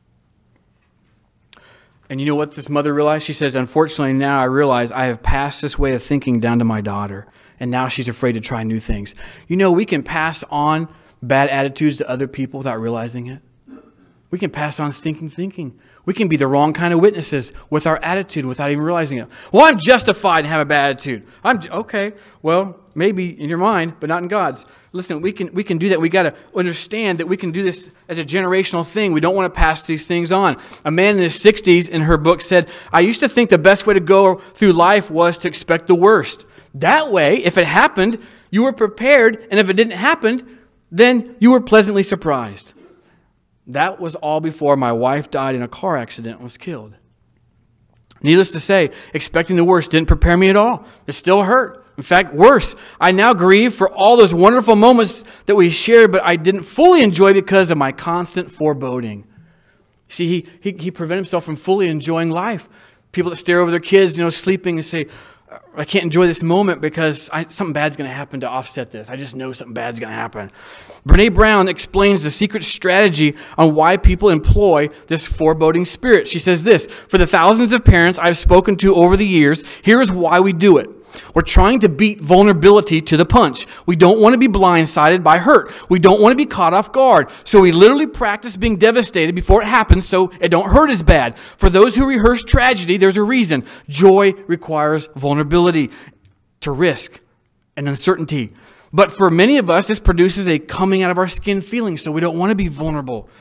And you know what this mother realized? She says, unfortunately, now I realize I have passed this way of thinking down to my daughter. And now she's afraid to try new things. You know, we can pass on bad attitudes to other people without realizing it. We can pass on stinking thinking. We can be the wrong kind of witnesses with our attitude without even realizing it. Well, I'm justified to have a bad attitude. Okay, well, maybe in your mind, but not in God's. Listen, we can do that. We got to understand that we can do this as a generational thing. We don't want to pass these things on. A man in his 60s in her book said, I used to think the best way to go through life was to expect the worst. That way, if it happened, you were prepared, and if it didn't happen, then you were pleasantly surprised. That was all before my wife died in a car accident and was killed. Needless to say, expecting the worst didn't prepare me at all. It still hurt. In fact, worse, I now grieve for all those wonderful moments that we shared, but I didn't fully enjoy because of my constant foreboding. See, he prevented himself from fully enjoying life. People that stare over their kids, sleeping and say, I can't enjoy this moment because something bad's going to happen to offset this. I just know something bad's going to happen. Brené Brown explains the secret strategy on why people employ this foreboding spirit. She says this, for the thousands of parents I've spoken to over the years, here is why we do it. We're trying to beat vulnerability to the punch. We don't want to be blindsided by hurt. We don't want to be caught off guard. So we literally practice being devastated before it happens so it don't hurt as bad. For those who rehearse tragedy, there's a reason. Joy requires vulnerability to risk and uncertainty. But for many of us, this produces a coming out of our skin feeling, so we don't want to be vulnerable.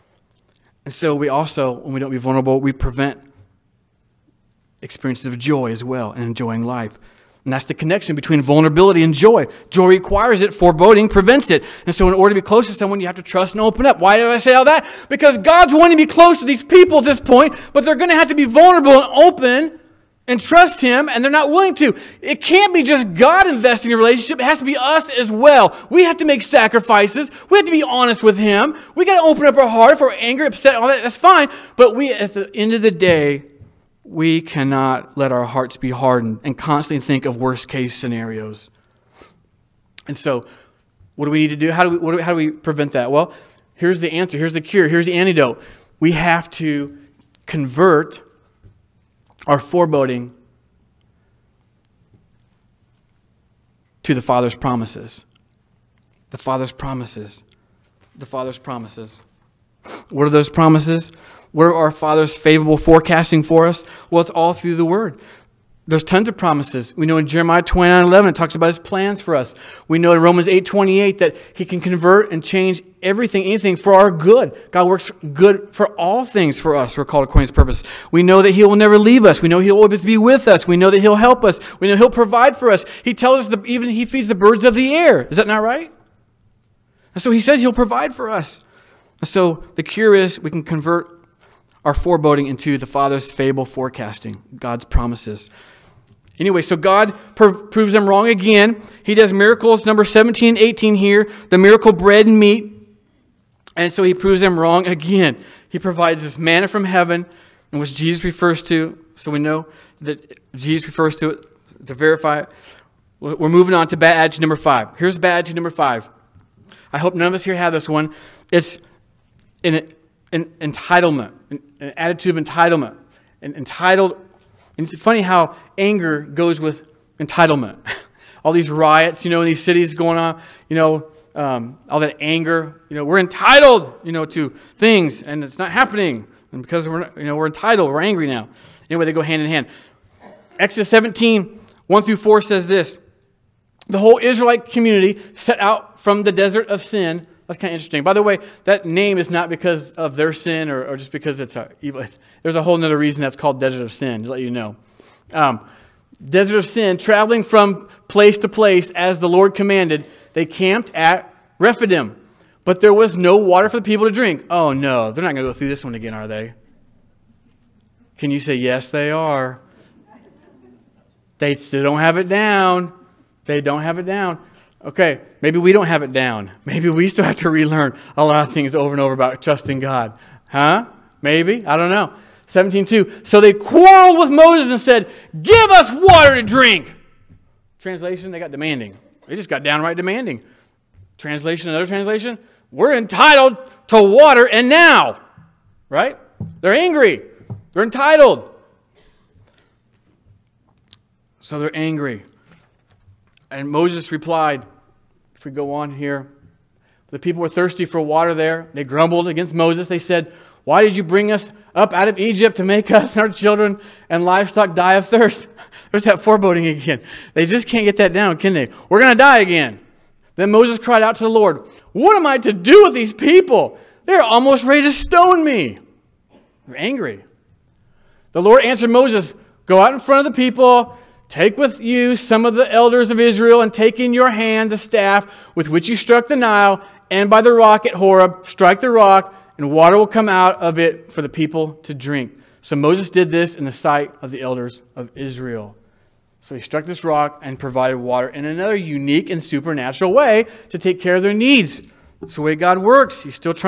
And so we also, when we don't be vulnerable, we prevent experiences of joy as well and enjoying life. And that's the connection between vulnerability and joy. Joy requires it, foreboding prevents it. And so in order to be close to someone, you have to trust and open up. Why did I say all that? Because God's wanting to be close to these people at this point, but they're going to have to be vulnerable and open and trust Him, and they're not willing to. It can't be just God investing in a relationship. It has to be us as well. We have to make sacrifices. We have to be honest with Him. We got to open up our heart. If we're angry, upset, all that, that's fine. But we, at the end of the day, we cannot let our hearts be hardened and constantly think of worst-case scenarios. And so, what do we need to do? How do we prevent that? Well, here's the answer. Here's the cure. Here's the antidote. We have to convert our foreboding to the Father's promises. The Father's promises. The Father's promises. What are those promises? What are our Father's favorable forecasting for us? Well, it's all through the Word. There's tons of promises. We know in Jeremiah 29:11, it talks about His plans for us. We know in Romans 8:28 that He can convert and change everything, anything for our good. God works good for all things for us. We're called according to His purpose. We know that He will never leave us. We know He'll always be with us. We know that He'll help us. We know He'll provide for us. He tells us that even He feeds the birds of the air. Is that not right? And so He says He'll provide for us. And so the cure is we can convert our foreboding into the Father's favorable forecasting, God's promises. Anyway, so God proves them wrong again. He does miracles, number 17 and 18 here. The miracle bread and meat. And so he proves them wrong again. He provides this manna from heaven, and which Jesus refers to, so we know that Jesus refers to it to verify it. We're moving on to bad attitude number 5. Here's bad attitude number 5. I hope none of us here have this one. It's an entitlement, an attitude of entitlement. Entitled, and it's funny how anger goes with entitlement. All these riots, in these cities going on, all that anger, we're entitled, to things, and it's not happening. And because we're entitled, we're angry now. Anyway, they go hand in hand. Exodus 17, 1 through 4 says this. The whole Israelite community set out from the desert of sin. That's kind of interesting. By the way, that name is not because of their sin or just because it's evil. There's a whole other reason that's called desert of sin, to let you know. Desert of sin, traveling from place to place as the Lord commanded. They camped at Rephidim, but there was no water for the people to drink. Oh no, they're not going to go through this one again, are they? Can you say, yes, they are? They still don't have it down. They don't have it down. Okay, maybe we don't have it down. Maybe we still have to relearn a lot of things over and over about trusting God. Huh? Maybe? I don't know. 17:2. So they quarreled with Moses and said, give us water to drink. Translation, they got demanding. They just got downright demanding. Translation, another translation, we're entitled to water and now. Right? They're angry. They're entitled. So they're angry. And Moses replied, if we go on here, the people were thirsty for water there. They grumbled against Moses. They said, why did you bring us up out of Egypt to make us and our children and livestock die of thirst? There's that foreboding again. They just can't get that down, can they? We're going to die again. Then Moses cried out to the Lord, what am I to do with these people? They're almost ready to stone me. They're angry. The Lord answered Moses, go out in front of the people, take with you some of the elders of Israel, and take in your hand the staff with which you struck the Nile, and by the rock at Horeb, strike the rock, and water will come out of it for the people to drink. So Moses did this in the sight of the elders of Israel. So he struck this rock and provided water in another unique and supernatural way to take care of their needs. That's the way God works. He's still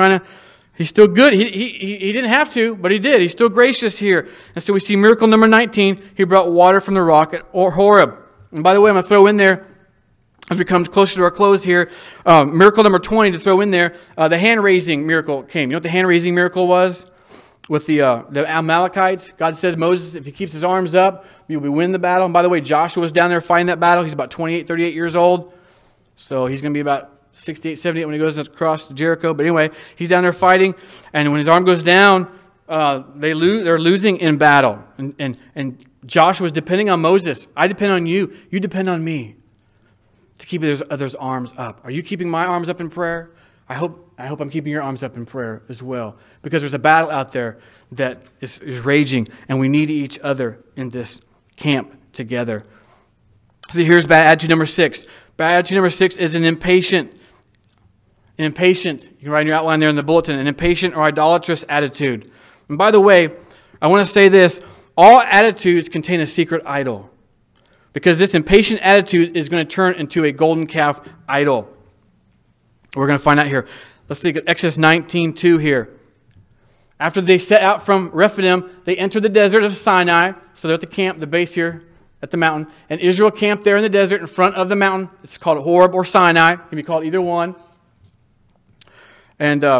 good. He didn't have to, but he did. He's still gracious here. And so we see miracle number 19. He brought water from the rock at Horeb. And by the way, I'm going to throw in there, as we come closer to our close here, miracle number 20 to throw in there, the hand-raising miracle came. You know what the hand-raising miracle was? With the Amalekites, God says, Moses, if he keeps his arms up, you'll be winning the battle. And by the way, Joshua was down there fighting that battle. He's about 28, 38 years old. So he's going to be about 68, 78 when he goes across Jericho. But anyway, he's down there fighting. And when his arm goes down, they're losing in battle. And Joshua's depending on Moses. I depend on you. You depend on me to keep others' arms up. Are you keeping my arms up in prayer? I hope I'm keeping your arms up in prayer as well. Because there's a battle out there that is raging. And we need each other in this camp together. So here's bad attitude number 6. Bad attitude number 6 is an impatient. An impatient, you can write in your outline there in the bulletin, an impatient or idolatrous attitude. And by the way, I want to say this, all attitudes contain a secret idol. Because this impatient attitude is going to turn into a golden calf idol. We're going to find out here. Let's think of Exodus 19:2 here. After they set out from Rephidim, they entered the desert of Sinai. So they're at the camp, the base here at the mountain. And Israel camped there in the desert in front of the mountain. It's called Horeb or Sinai. It can be called either one. And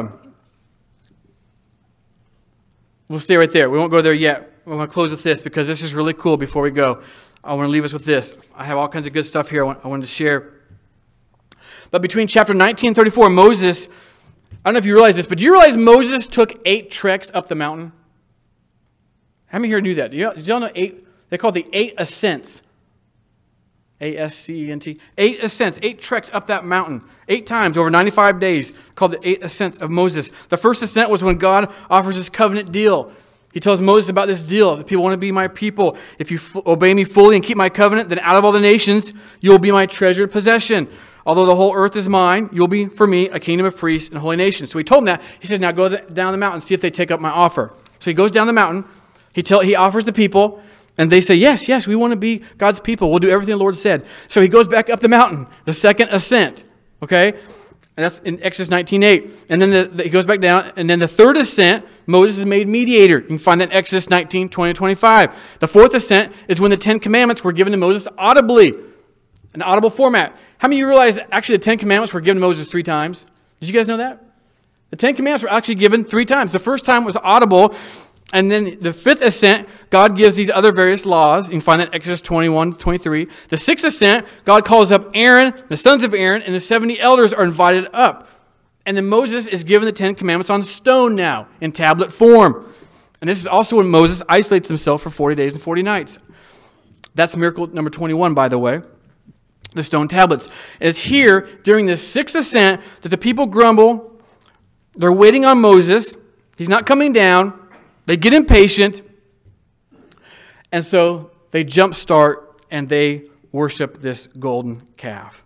we'll stay right there. We won't go there yet. We're going to close with this because this is really cool before we go. I want to leave us with this. I have all kinds of good stuff here I wanted to share. But between chapter 19 and 34, Moses, I don't know if you realize this, but do you realize Moses took 8 treks up the mountain? How many here knew that? Did y'all know 8? They called the 8 ascents. A-S-C-E-N-T. 8 ascents, 8 treks up that mountain. 8 times over 95 days, called the 8 ascents of Moses. The first ascent was when God offers his covenant deal. He tells Moses about this deal. If people want to be my people, if you obey me fully and keep my covenant, then out of all the nations, you'll be my treasured possession. Although the whole earth is mine, you'll be for me a kingdom of priests and holy nation. So he told him that. He says, now go down the mountain and see if they take up my offer. So he goes down the mountain. He offers the people, and they say, yes, we want to be God's people. We'll do everything the Lord said. So he goes back up the mountain, the second ascent. Okay? And that's in Exodus 19:8. And then he goes back down. And then the third ascent, Moses is made mediator. You can find that in Exodus 19:20-25. The fourth ascent is when the Ten Commandments were given to Moses audibly, an audible format. How many of you realize actually the Ten Commandments were given to Moses 3 times? Did you guys know that? The Ten Commandments were actually given 3 times. The first time was audible. And then the fifth ascent, God gives these other various laws. You can find that in Exodus 21-23. The sixth ascent, God calls up Aaron, the sons of Aaron, and the 70 elders are invited up. And then Moses is given the 10 Commandments on stone now, in tablet form. And this is also when Moses isolates himself for 40 days and 40 nights. That's miracle number 21, by the way. The stone tablets. And it's here, during the sixth ascent, that the people grumble. They're waiting on Moses. He's not coming down. They get impatient, and so they jumpstart and they worship this golden calf.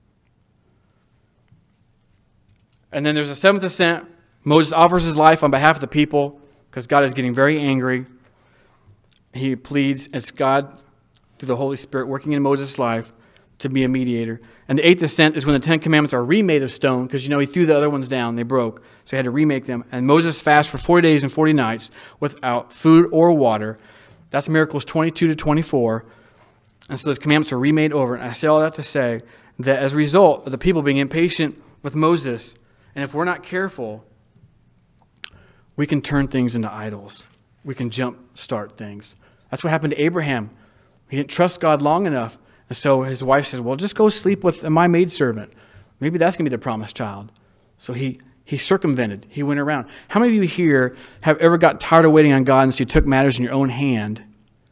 And then there's a seventh ascent. Moses offers his life on behalf of the people because God is getting very angry. He pleads, it's God through the Holy Spirit working in Moses' life to be a mediator. And the eighth ascent is when the 10 Commandments are remade of stone because, he threw the other ones down. They broke. So he had to remake them. And Moses fasts for 40 days and 40 nights without food or water. That's Miracles 22-24. And so those commandments are remade over. And I say all that to say that as a result of the people being impatient with Moses, and if we're not careful, we can turn things into idols. We can start things. That's what happened to Abraham. He didn't trust God long enough. And so his wife says, well, just go sleep with my maidservant. Maybe that's going to be the promised child. So he circumvented. He went around. How many of you here have ever got tired of waiting on God and so you took matters in your own hand?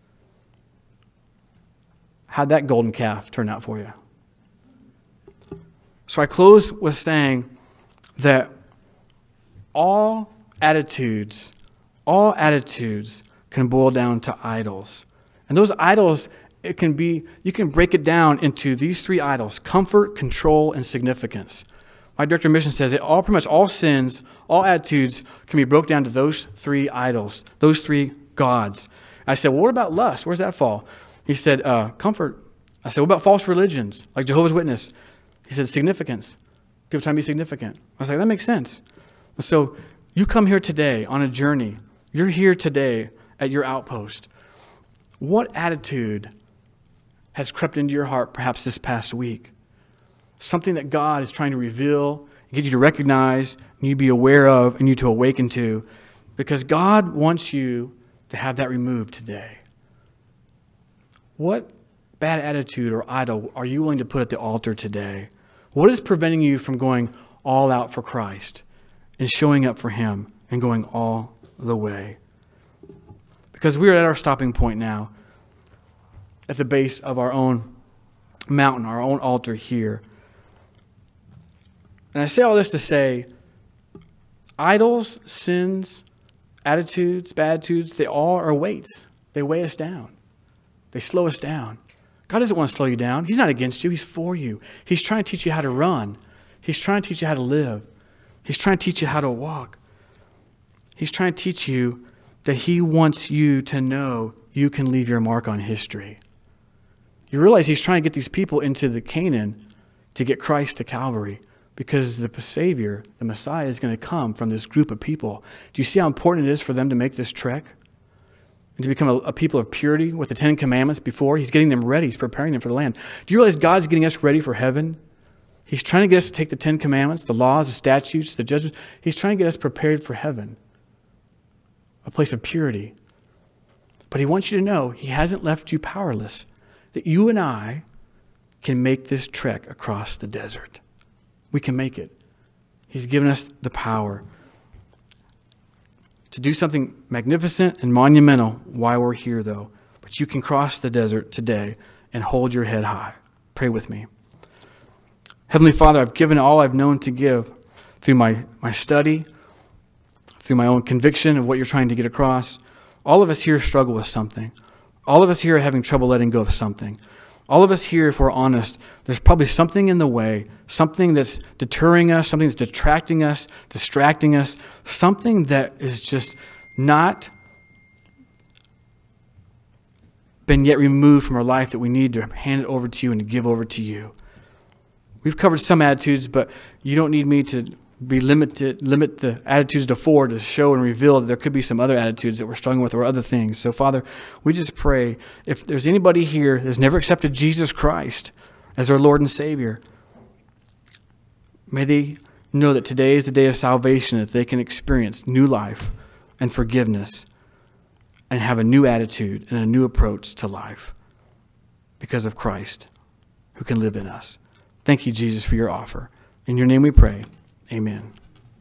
How'd that golden calf turn out for you? So I close with saying that all attitudes can boil down to idols. And those idols, you can break it down into these 3 idols: comfort, control, and significance. My director of mission says that pretty much all sins, all attitudes can be broken down to those 3 idols, those 3 gods. I said, well, what about lust? Where does that fall? He said, comfort. I said, what about false religions, like Jehovah's Witness? He said, significance. People trying to be significant. I was like, that makes sense. So you come here today on a journey. You're here today at your outpost. What attitude has crept into your heart perhaps this past week? Something that God is trying to reveal, get you to recognize, and you be aware of, and you to awaken to, because God wants you to have that removed today. What bad attitude or idol are you willing to put at the altar today? What is preventing you from going all out for Christ and showing up for Him and going all the way? Because we are at our stopping point now, at the base of our own mountain, our own altar here. And I say all this to say, idols, sins, attitudes, bad attitudes, they all are weights. They weigh us down. They slow us down. God doesn't want to slow you down. He's not against you. He's for you. He's trying to teach you how to run. He's trying to teach you how to live. He's trying to teach you how to walk. He's trying to teach you that He wants you to know you can leave your mark on history. You realize He's trying to get these people into the Canaan to get Christ to Calvary, because the Savior, the Messiah, is going to come from this group of people. Do you see how important it is for them to make this trek? And to become a people of purity with the 10 Commandments before? He's getting them ready. He's preparing them for the land. Do you realize God's getting us ready for heaven? He's trying to get us to take the 10 Commandments, the laws, the statutes, the judgments. He's trying to get us prepared for heaven, a place of purity. But He wants you to know He hasn't left you powerless, that you and I can make this trek across the desert. We can make it. He's given us the power to do something magnificent and monumental while we're here, though. But you can cross the desert today and hold your head high. Pray with me. Heavenly Father, I've given all I've known to give through my study, through my own conviction of what you're trying to get across. All of us here struggle with something. All of us here are having trouble letting go of something. All of us here, if we're honest, there's probably something in the way, something that's deterring us, something that's detracting us, distracting us, something that is just not been yet removed from our life that we need to hand it over to you and to give over to you. We've covered some attitudes, but you don't need me to limit the attitudes to 4 to show and reveal that there could be some other attitudes that we're struggling with or other things. So, Father, we just pray, if there's anybody here that's never accepted Jesus Christ as their Lord and Savior, may they know that today is the day of salvation, that they can experience new life and forgiveness and have a new attitude and a new approach to life because of Christ who can live in us. Thank you, Jesus, for your offer. In your name we pray. Amen.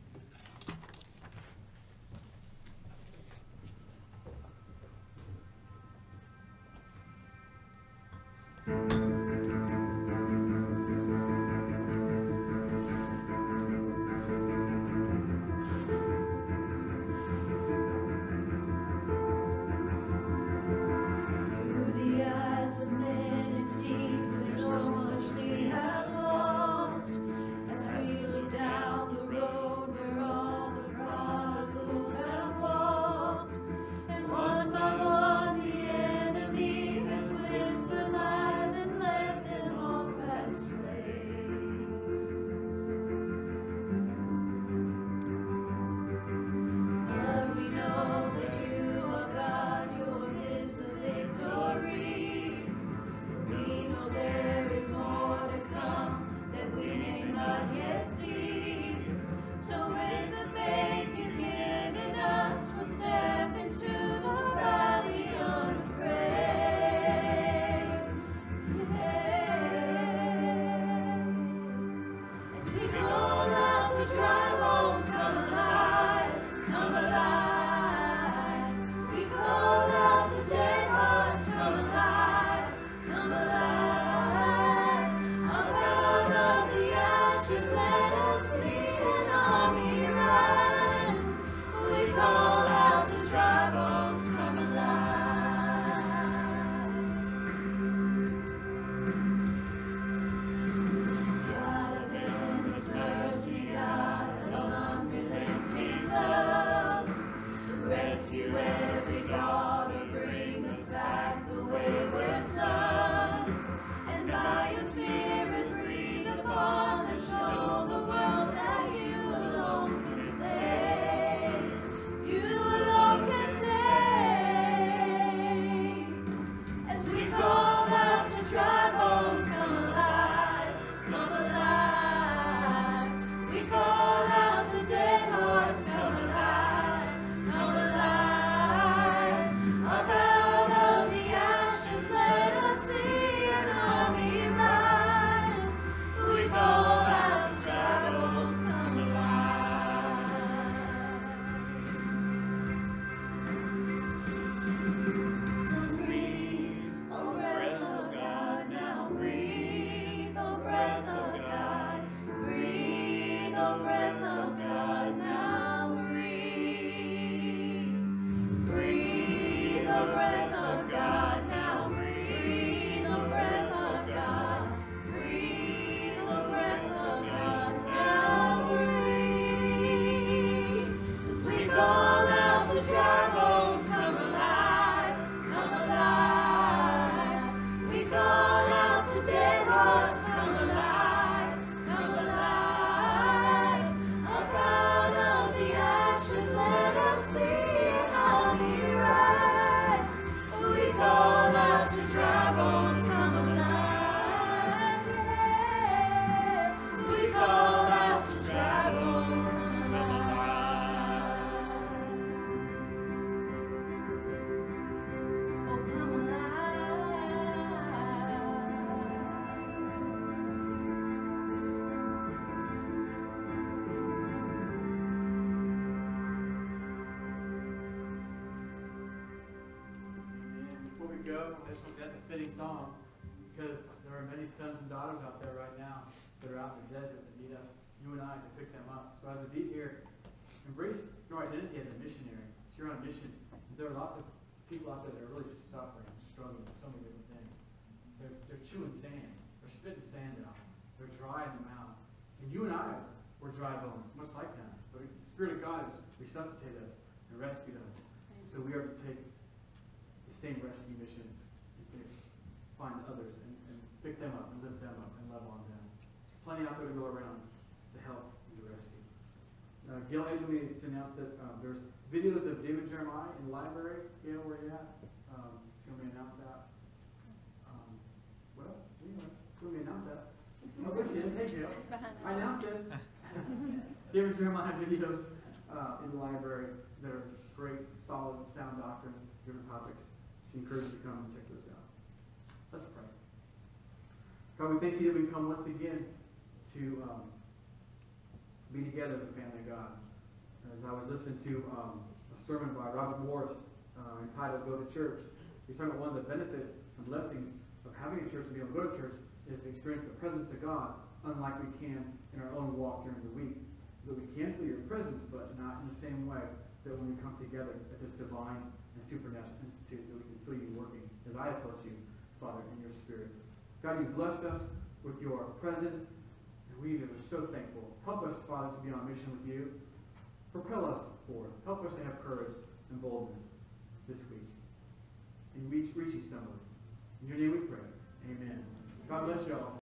Through the eyes of men, it seems there's so much we have lost. As we look down the road where all the prodigals have walked, and one by one the enemy has whispered lies and led them off as slaves. Lord, we know that you are God, yours is the victory. We know there is more to come that we may not yet see. So with the faith you've given us, we'll step into the valley unafraid. As we call out to dry bones, come alive, come alive. We call out to dead hearts, come alive, come alive. Up out of the ashes, let us see an army rise. We call out to dry bones, come alive. God of endless mercy, God of unrelenting love, rescue every daughter, bring us back the wayward son, and by your Spirit breathe upon them, show the world that you alone can save. You alone can save. As we call out to dry bones, come alive, come alive. We call out to dead hearts, come alive, come alive. Up out of the ashes, let us see an army rise. We call out to dry bones, come alive. So breathe, oh breath of God, now breathe, oh breath of God, breathe, oh breath of God, now breathe. Breathe, oh breath of God, now breathe, oh breath of God, breathe, oh breath of God, now breathe. As we call out to dry bones, come alive, come alive. We call out to dead hearts, come alive, come alive. Up out of the ashes, let us see an army rise. We call out to dry bones, come alive. We call out to dry bones, come alive. Oh, come alive. And before we go, I just want to say that's a fitting song because there are many sons and daughters out there right now that are out in the desert that need us, you and I, to pick them up. So as we be here, embrace your identity as a missionary. So you're on a mission. There are lots of people out there that are really suffering, struggling with so many different things. They're chewing sand. They're spitting sand out. They're drying them out. And you and I were dry bones, much like them. But the Spirit of God has resuscitated us and rescued us. So we are to take the same rescue mission to find others and pick them up and lift them up and love on them. plenty out there to go around to help and to rescue. Gail Angel me to announce that there's videos of David Jeremiah in the library. Gail, where you at? She's going to be announce that. Well, anyway, she's going to be announce that. Oh, there she is. Hey, Gail. I announced it. David Jeremiah videos in the library that are great, solid, sound doctrine, different topics. She encourages you to come and check those out. Let's pray. God, we thank you that we come once again to be together as a family of God. As I was listening to a sermon by Robert Morris entitled Go to Church, he's talking about one of the benefits and blessings of having a church and being able to go to church is to experience the presence of God, unlike we can in our own walk during the week. That we can feel your presence, but not in the same way that when we come together at this divine and supernatural institute, that we can feel you working as I approach you, Father, in your spirit. God, you blessed us with your presence, and we are so thankful. Help us, Father, to be on mission with you. Propel us forward. Help us to have courage and boldness this week in reaching somebody. In your name we pray. Amen. God bless you all.